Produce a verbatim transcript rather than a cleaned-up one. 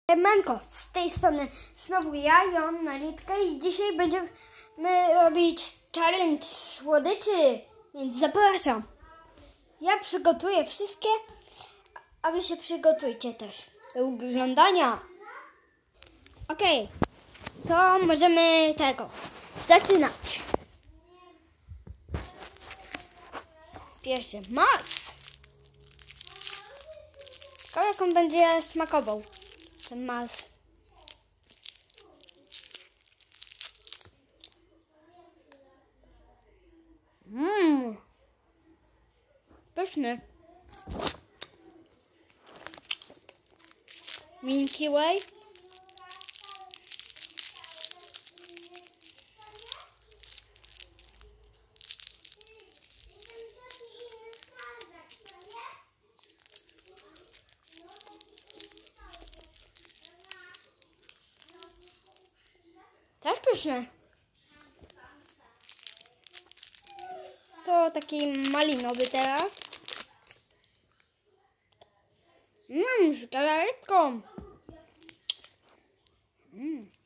Manko, z tej strony znowu ja, Jon, Nalitka i dzisiaj będziemy robić challenge słodyczy, więc zapraszam. Ja przygotuję wszystkie, a wy się przygotujcie też do oglądania. Okej, okay, to możemy tego zaczynać. Pierwszy mas. Ciekawe, jak on będzie smakował. Ten mas. Mmm. Pyszny. Milky Way. Też pyszne. To taki malinowy teraz. Mmm, z galaretką. Mmm.